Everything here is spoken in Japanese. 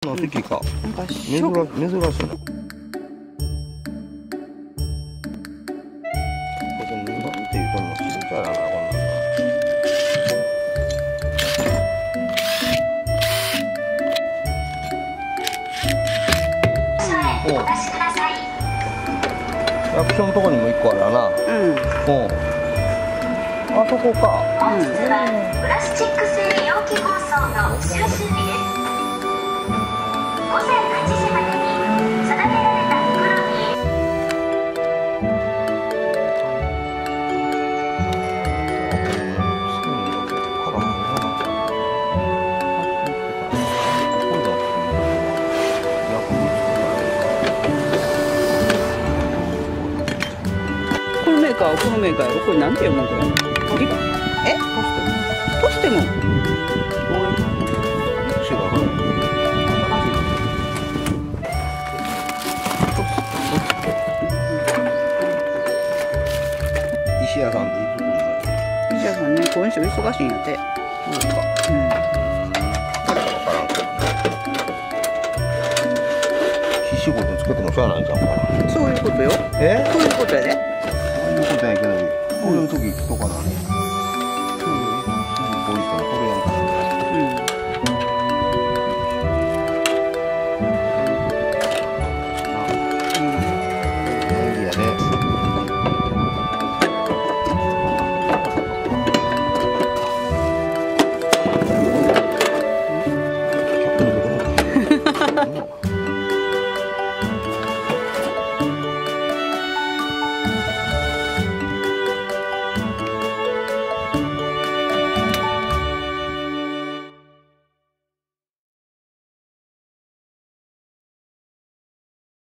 の時か。 なんか珍しいな。これでなんて言うとんの、静かやな、こんなんな。役所のとこにも一個あるな。あそこか。 本日はプラスチック製容器包装の収集日です。午前8時までに定められた袋にこのメーカーはこのメーカーやろ。これなんて読むんこれ。え？ポステム。 石屋さんっていつ来るの？ 石屋さんね、今週忙しいんやって。 そうか。必死ごとつけてもしゃあないんじゃんか。 そういうことよ。 え？ そういうことやで。 そういうことやけど、こういう時とかな。こういう人もこれやんか。